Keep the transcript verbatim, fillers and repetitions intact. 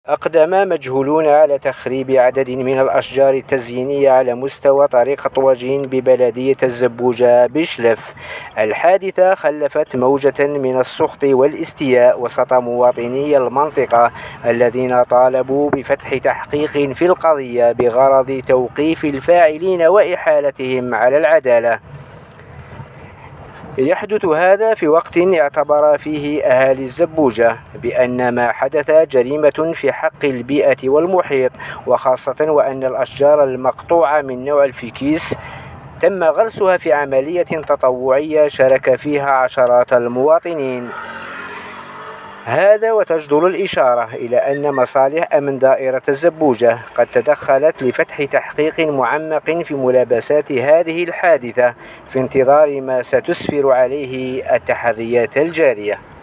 أقدم مجهولون على تخريب عدد من الأشجار التزيينية على مستوى طريق طواجين ببلدية الزبوجة بشلف. الحادثة خلفت موجة من السخط والاستياء وسط مواطني المنطقة الذين طالبوا بفتح تحقيق في القضية بغرض توقيف الفاعلين وإحالتهم على العدالة. يحدث هذا في وقت اعتبر فيه أهالي الزبوجة بأن ما حدث جريمة في حق البيئة والمحيط، وخاصة وأن الأشجار المقطوعة من نوع الفيكيس تم غرسها في عملية تطوعية شارك فيها عشرات المواطنين. هذا وتجدر الإشارة إلى أن مصالح أمن دائرة الزبوجة قد تدخلت لفتح تحقيق معمق في ملابسات هذه الحادثة في انتظار ما ستسفر عليه التحريات الجارية.